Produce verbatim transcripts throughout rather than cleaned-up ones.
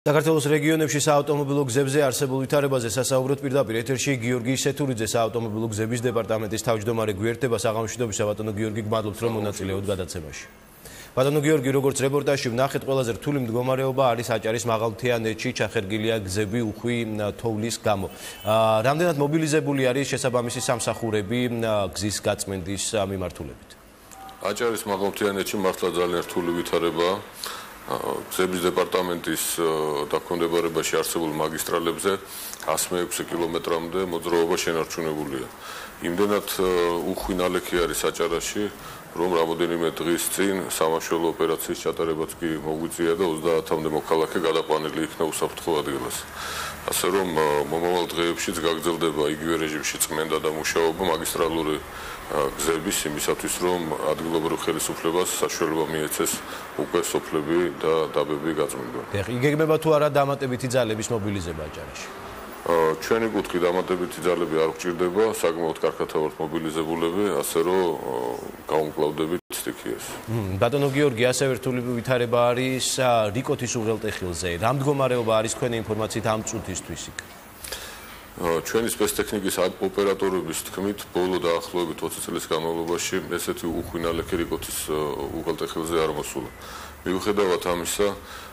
საქართველოს რეგიონებში საავტომობილო გზებზე არსებულ ვითარებაზე სასაუბროდ პირდაპირ ეთერში გიორგი სეთურიძე საავტომობილო გზების დეპარტამენტის თავმჯდომარე გვერდება საღამოშიდობისა ბატონო გიორგი გმადლობთ რომ მონაწილეობთ გადაცემაში. ბატონო გიორგი, როგორც რეპორტაჟში ვნახეთ, ყველაზე რთული მდგომარეობა არის აჭარის მაღალმთიანეთში, ჩახერგილია გზები უხვი თოვლის გამო. რამდენად მობილიზებული არის შესაბამისი სამსახურები გზის გაწმენდის მიმართულებით? აჭარის მაღალმთიანეთში მართლა ძალიან რთული ვითარებაა. გზების დეპარტამენტის დაქვემდებარებაში არსებულ მაგისტრალებზე εκατს მეექვსე კილომეტრამდე მოძრაობა შენარჩუნებულია. იმდენად უხვი ნალექი არის აჭარაში, რომ რამოდენიმე დღის წინ სამაშველო ოპერაციის ჩატარებაც კი მოგვიწია და ოცდაათამდე მოქალაქე გადაყვანილი იქნა უსაფრთხო ადგილას. ასე რომ მომავალ დღეებშიც გაგრძელდება იგივე რეჟიმში წმენდა და მუშაობა მაგისტრალური გზების იმისათვის, რომ ადგილობრივ ხელისუფლებას საშუალება მიეცეს უკვე სოფლები და დაბები გაწმენდონ. იგეგმება თუ არა დამატებითი ძალების მობილიზება აჭარაში? ჩვენი კუთხი დამატებითი ძალები არ გვჭირდება, საკმაოდ კარგად ვართ მობილიზებულები, ასე რომ გავუმკლავდებით სტიქიას. ბატონო გიორგი, ასევე რთული ვითარება არის რიკოთის უღელტეხილზე. რა მდგომარეობა არის თქვენი ინფორმაციით ამ წუთისთვის იქ? ჩვენი სპეცტექნიკის ოპერატორების თქმით, ბოლო დაახლოებით ოცი წლის განმავლობაში ესეთი უხვი ნალექი რიკოთის უღელტეხილზე არ მოსულა. მიუხედავად ამისა,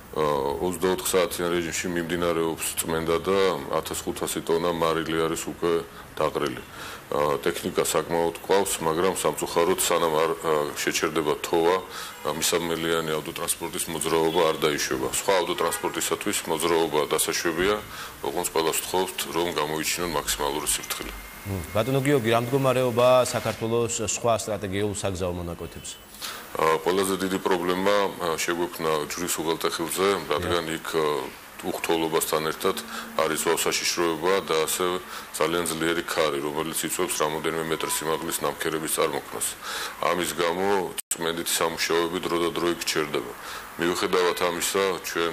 ოცდაოთხ საათიან რეჟიმში მიმდინარეობს წმენდა და ათას ხუთასი ტონა მარილი არის უკვე დაყრილი. ტექნიკა საკმაოდ გვყავს, მაგრამ სამწუხაროდ სანამ არ შეჩერდება თოვა, მისამელიანი ავტოტრანსპორტის მოძრაობა არ დაიშვება. სხვა ავტოტრანსპორტისათვის მოძრაობა დასაშვებია, ოღონდ ყველას ვთხოვთ, რომ გამოიჩინონ მაქსიმალური სიფრთხილე. ბატონო გიორგი, რა მდგომარეობაა საქართველოს სხვა სტრატეგიულ საგზაო მონაკვეთებზე? ყველაზე დიდი პრობლემა შეგვექმნა ჯვრის უღელტეხილზე, რადგან იქ უხთოლობასთან ერთად არის ზღვასაშიშროება და ასე ძალიან ძლიერი ქარი, რომელიც იწვევს რამოდენიმე მეტრის სიმაღლის ნამქერების წარმოქმნას. ამის გამო წმენდითი სამუშაოები დროდადრო იქ ჩერდება. მიუხედავად ამისა, ჩვენ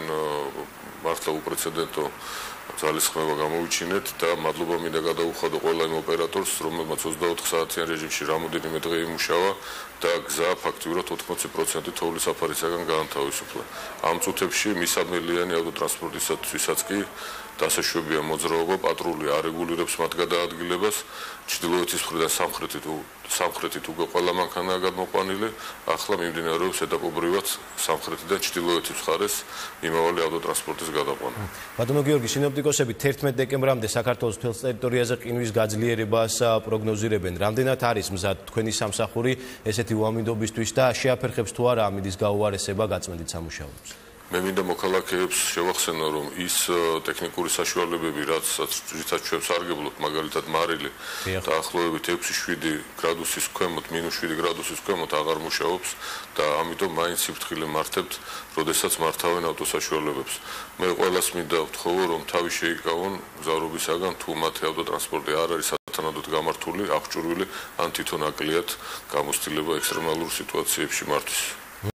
მართლა უპრეცედენტო ძალისხმევა გამოვიჩინეთ და მადლობა მინდა გადაუხადო ყველა იმ ოპერატორს, რომელმაც ოცდაოთხ საათიან რეჟიმში რამოდენიმე დღე იმუშავა და გზა ფაქტიურად ოთხმოცი პროცენტი თოვლის საფარისაგან გაანთავისუფლა. ამ წუთებში მისამელიანი ავტოტრანსპორტისათვისაც კი დასაშვებია მოძრაობა, პატრული არეგულირებს მათ გადაადგილებას, ჩრდილოეთის მხრიდან სამხრეთით სამხრეთით უკვე ყველა მანქანაა გადმოყვანილი, ახლა მიმდინარეობს ეტაპობრივად სამხრეთიდან ჩრდილოეთის მხარეს მიმავალი ავტოტრანსპორტის გადაყვანა. ბატონო გიორგი, სინოპტიკოსები თერთმეტ დეკემბრამდე საქართველოს მთელ ტერიტორიაზე ყინვის გაძლიერებას პროგნოზირებენ. რამდენად არის მზად თქვენი სამსახური ესეთი უამინდობისთვის და შეაფერხებს თუ არა ამინდის გაუარესება გაწმენდით სამუშაოებს? მე მინდა მოქალაქეებს შევახსენო, რომ ის ტექნიკური საშუალებები, რაც რითაც ჩვენ სარგებლობთ, მაგალითად მარილი დაახლოებით ექვსი შვიდი გრადუსის ქვემოთ, მინუს შვიდი გრადუსის ქვემოთ აღარ მუშაობს და ამიტომ მაინც სიფრთხილე მართებთ, როდესაც მართავენ ავტოსაშუალებებს. მე ყველას მინდა ვთხოვო, რომ თავი შეიკავონ მგზავრობისაგან, თუ მათი ავტოტრანსპორტი არ არის სათანადოდ გამართული, აღჭურვილი ან თვითონ აკლიათ გამოცდილება ექსტრემალურ სიტუაციებში მართვის.